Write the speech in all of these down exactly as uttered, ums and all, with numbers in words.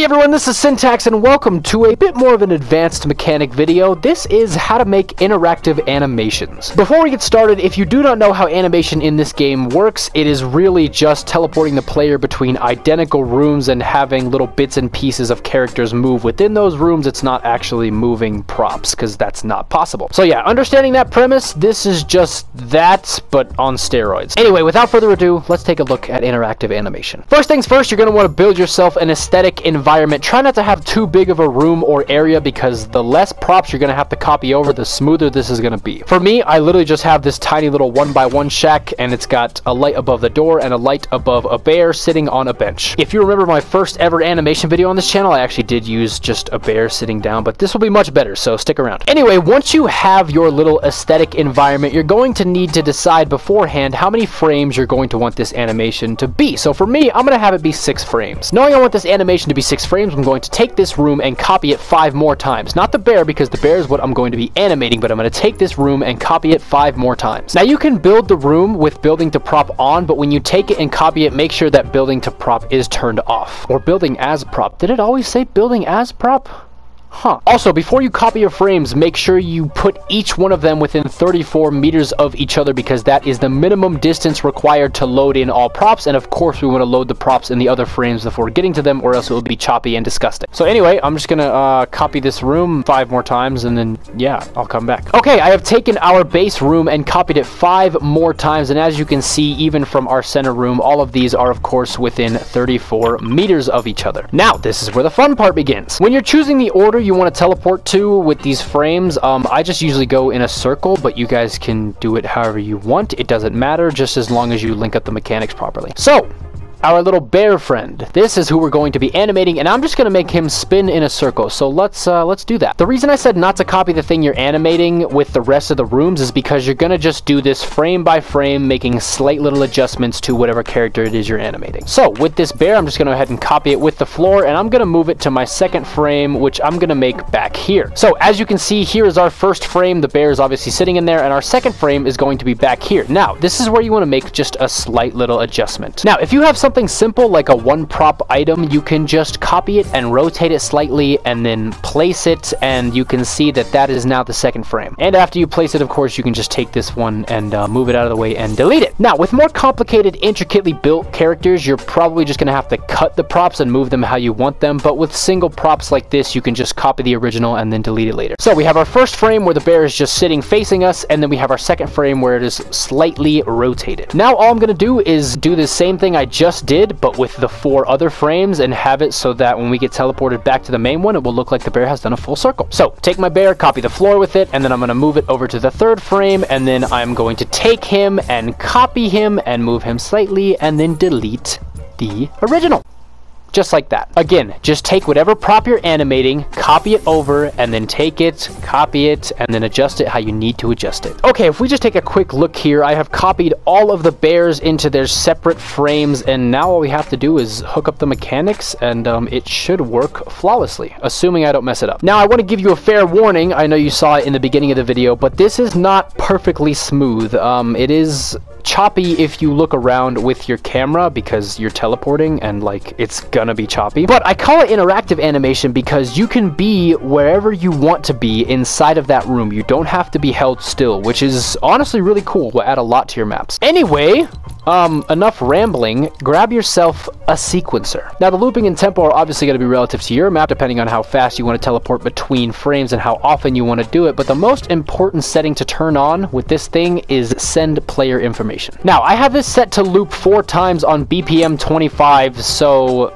everyone, this is Syntax and welcome to a bit more of an advanced mechanic video. This is how to make interactive animations. Before we get started, if you do not know how animation in this game works, it is really just teleporting the player between identical rooms and having little bits and pieces of characters move within those rooms. It's not actually moving props, because that's not possible. So yeah, understanding that premise, this is just that, but on steroids. Anyway, without further ado, let's take a look at interactive animation. First things first, you're going to want to build yourself an aesthetic environment. Try not to have too big of a room or area, because the less props you're going to have to copy over, the smoother this is going to be. For me, I literally just have this tiny little one by one shack, and it's got a light above the door and a light above a bear sitting on a bench. If you remember my first ever animation video on this channel, I actually did use just a bear sitting down, but this will be much better, so stick around. Anyway, once you have your little aesthetic environment, you're going to need to decide beforehand how many frames you're going to want this animation to be. So for me, I'm going to have it be six frames. Knowing I want this animation to be six frames, I'm going to take this room and copy it five more times. Not the bear, because the bear is what I'm going to be animating, but I'm going to take this room and copy it five more times. Now you can build the room with building to prop on, but when you take it and copy it, make sure that building to prop is turned off. Or building as prop. Did it always say building as prop? Huh. Also, before you copy your frames, make sure you put each one of them within thirty-four meters of each other, because that is the minimum distance required to load in all props, and of course we want to load the props in the other frames before getting to them, or else it will be choppy and disgusting. So anyway, I'm just gonna uh, copy this room five more times, and then yeah, I'll come back. Okay, I have taken our base room and copied it five more times, and as you can see, even from our center room, all of these are of course within thirty-four meters of each other. Now, this is where the fun part begins. When you're choosing the order you want to teleport to with these frames, um, I just usually go in a circle, but you guys can do it however you want. It doesn't matter, just as long as you link up the mechanics properly. So, our little bear friend. This is who we're going to be animating, and I'm just going to make him spin in a circle. So let's uh, let's do that. The reason I said not to copy the thing you're animating with the rest of the rooms is because you're going to just do this frame by frame, making slight little adjustments to whatever character it is you're animating. So with this bear, I'm just going to go ahead and copy it with the floor, and I'm going to move it to my second frame, which I'm going to make back here. So as you can see, here is our first frame. The bear is obviously sitting in there, and our second frame is going to be back here. Now, this is where you want to make just a slight little adjustment. Now, if you have something Something simple like a one prop item, you can just copy it and rotate it slightly and then place it, and you can see that that is now the second frame. And after you place it, of course, you can just take this one and uh, move it out of the way and delete it. Now, with more complicated, intricately built characters, you're probably just going to have to cut the props and move them how you want them, but with single props like this, you can just copy the original and then delete it later. So we have our first frame where the bear is just sitting facing us, and then we have our second frame where it is slightly rotated. Now all I'm going to do is do the same thing I just did, but with the four other frames, and have it so that when we get teleported back to the main one, it will look like the bear has done a full circle. So take my bear, copy the floor with it, and then I'm going to move it over to the third frame, and then I'm going to take him and copy him and move him slightly, and then delete the original. Just like that. Again, just take whatever prop you're animating, copy it over, and then take it, copy it, and then adjust it how you need to adjust it. Okay, if we just take a quick look here, I have copied all of the bears into their separate frames, and now all we have to do is hook up the mechanics, and um, it should work flawlessly, assuming I don't mess it up. Now, I want to give you a fair warning. I know you saw it in the beginning of the video, but this is not perfectly smooth. Um, it is choppy if you look around with your camera, because you're teleporting and like it's gonna be choppy. But I call it interactive animation because you can be wherever you want to be inside of that room. You don't have to be held still, which is honestly really cool. Will add a lot to your maps. Anyway, um, enough rambling. Grab yourself a sequencer. Now, the looping and tempo are obviously going to be relative to your map, depending on how fast you want to teleport between frames and how often you want to do it. But the most important setting to turn on with this thing is send player information. Now, I have this set to loop four times on B P M twenty-five, so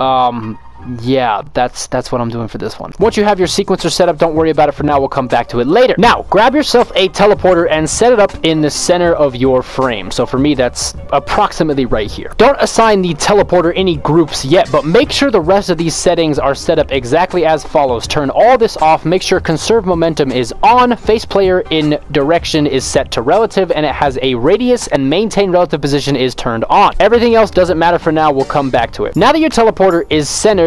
um yeah, that's that's what I'm doing for this one. Once you have your sequencer set up, don't worry about it for now. We'll come back to it later. Now, grab yourself a teleporter and set it up in the center of your frame. So for me, that's approximately right here. Don't assign the teleporter any groups yet, but make sure the rest of these settings are set up exactly as follows. Turn all this off. Make sure conserve momentum is on. Face player in direction is set to relative, and it has a radius, and maintain relative position is turned on. Everything else doesn't matter for now. We'll come back to it. Now that your teleporter is centered,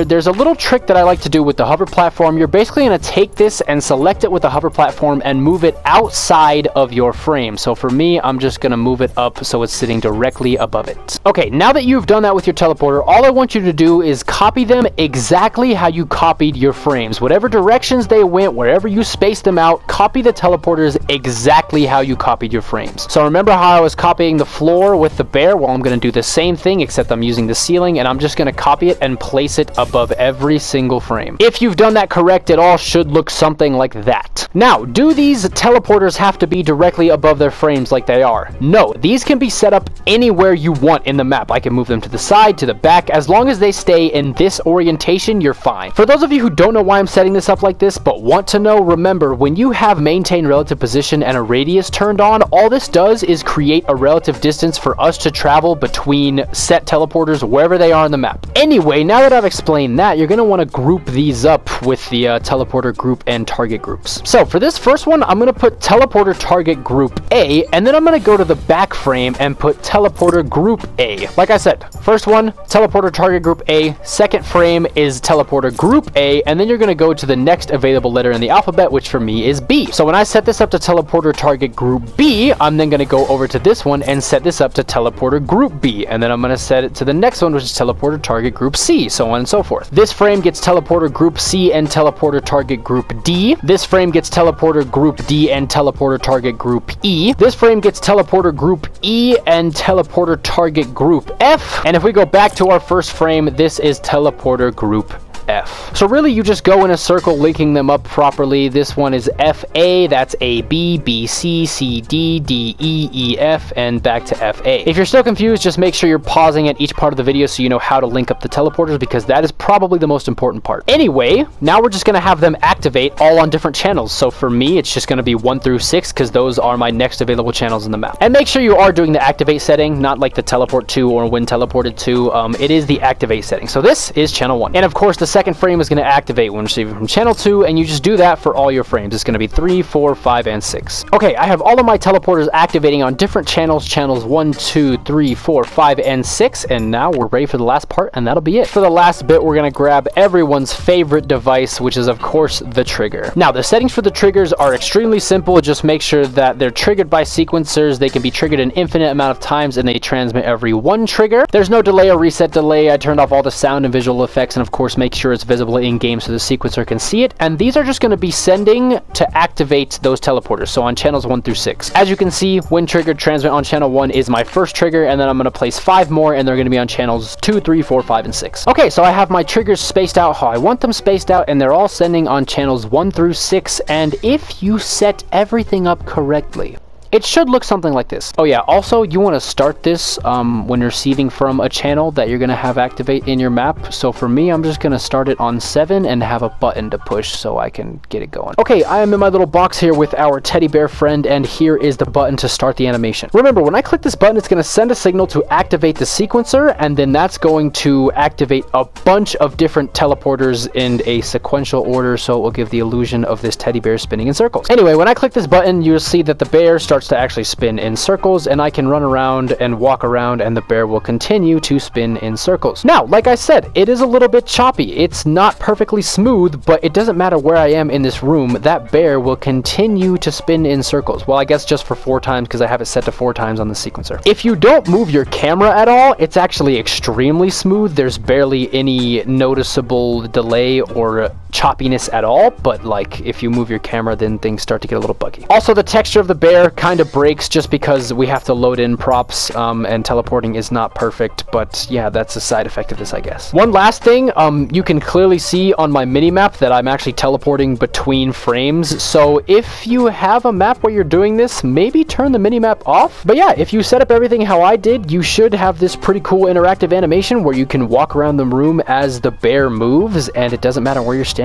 started, there's a little trick that I like to do with the hover platform. You're basically going to take this and select it with the hover platform and move it outside of your frame. So for me, I'm just going to move it up so it's sitting directly above it. Okay, now that you've done that with your teleporter, all I want you to do is copy them exactly how you copied your frames. Whatever directions they went, wherever you spaced them out, copy the teleporters exactly how you copied your frames. So remember how I was copying the floor with the bear? Well, I'm going to do the same thing, except I'm using the ceiling, and I'm just going to copy it and place it above every single frame. If you've done that correct, it all should look something like that. Now, do these teleporters have to be directly above their frames like they are? No, these can be set up anywhere you want in the map. I can move them to the side, to the back. As long as they stay in this orientation, you're fine. For those of you who don't know why I'm setting this up like this, but want to know, remember, when you have maintain relative position and a radius turned on, all this does is create a relative distance for us to travel between set teleporters wherever they are on the map. Anyway, now that I've explained that, you're going to want to group these up with the uh, teleporter group and target groups. So for this first one, I'm going to put teleporter target group A, and then I'm going to go to the back frame and put teleporter group A. Like I said, first one, teleporter target group A, second frame is teleporter group A, and then you're going to go to the next available letter in the alphabet, which for me is B. So when I set this up to teleporter target group B, I'm then going to go over to this one and set this up to teleporter group B, and then I'm going to set it to the next one, which is teleporter target group C, so on and so forth. This frame gets teleporter group C and teleporter target group D. This frame gets teleporter group D and teleporter target group E. This frame gets teleporter group E and teleporter target group F. And if we go back to our first frame, this is teleporter group F. So really, you just go in a circle, linking them up properly. This one is F A, that's A B, B C, C D, D E, E F, and back to F A. If you're still confused, just make sure you're pausing at each part of the video so you know how to link up the teleporters, because that is probably the most important part. Anyway, now we're just going to have them activate all on different channels. So for me, it's just going to be one through six, because those are my next available channels in the map. And make sure you are doing the activate setting, not like the teleport to or when teleported to. Um, it is the activate setting. So this is channel one. And of course, the second frame is going to activate when receiving from channel two, and you just do that for all your frames. It's going to be three, four, five, and six. Okay, I have all of my teleporters activating on different channels, channels one, two, three, four, five, and six, and now we're ready for the last part, and that'll be it. For the last bit, we're going to grab everyone's favorite device, which is, of course, the trigger. Now, the settings for the triggers are extremely simple. Just make sure that they're triggered by sequencers. They can be triggered an infinite amount of times, and they transmit every one trigger. There's no delay or reset delay. I turned off all the sound and visual effects, and of course, make sure it's visible in game so the sequencer can see it. And these are just going to be sending to activate those teleporters, so on channels one through six. As you can see, when triggered, transmit on channel one is my first trigger, and then I'm going to place five more, and they're going to be on channels two, three, four, five, and six. Okay, so I have my triggers spaced out how I want them spaced out, and they're all sending on channels one through six. And if you set everything up correctly, it should look something like this. Oh yeah, also you want to start this um, when receiving from a channel that you're going to have activate in your map. So for me, I'm just going to start it on seven and have a button to push so I can get it going. Okay, I am in my little box here with our teddy bear friend, and here is the button to start the animation. Remember, when I click this button, it's going to send a signal to activate the sequencer, and then that's going to activate a bunch of different teleporters in a sequential order, so it will give the illusion of this teddy bear spinning in circles. Anyway, when I click this button, you'll see that the bear starts to actually spin in circles, and I can run around and walk around, and the bear will continue to spin in circles. Now, like I said, it is a little bit choppy. It's not perfectly smooth, but it doesn't matter where I am in this room, that bear will continue to spin in circles. Well, I guess just for four times, because I have it set to four times on the sequencer. If you don't move your camera at all, it's actually extremely smooth. There's barely any noticeable delay or choppiness at all, but like if you move your camera, then things start to get a little buggy. Also, the texture of the bear kind of breaks just because we have to load in props, um, and teleporting is not perfect, but yeah, that's a side effect of this, I guess. One last thing, um, you can clearly see on my mini-map that I'm actually teleporting between frames, so if you have a map where you're doing this, maybe turn the mini-map off. But yeah, if you set up everything how I did, you should have this pretty cool interactive animation where you can walk around the room as the bear moves, and it doesn't matter where you're standing.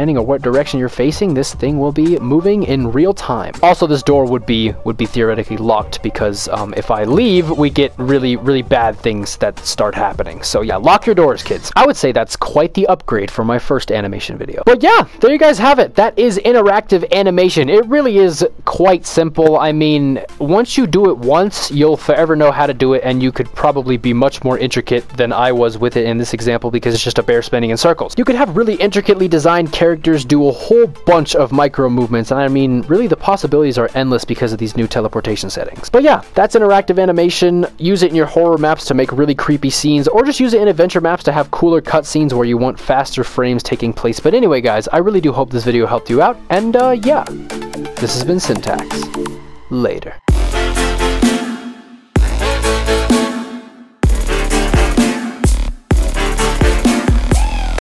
standing or what direction you're facing, this thing will be moving in real time. Also, this door would be would be theoretically locked because um, if I leave, we get really, really bad things that start happening. So yeah, lock your doors, kids. I would say that's quite the upgrade from my first animation video. But yeah, there you guys have it. That is interactive animation. It really is quite simple. I mean, once you do it once, you'll forever know how to do it, and you could probably be much more intricate than I was with it in this example because it's just a bear spinning in circles. You could have really intricately designed characters do a whole bunch of micro movements, and I mean, really the possibilities are endless because of these new teleportation settings. But yeah, that's interactive animation. Use it in your horror maps to make really creepy scenes, or just use it in adventure maps to have cooler cutscenes where you want faster frames taking place. But anyway, guys, I really do hope this video helped you out, and uh, yeah, this has been Syntax. Later.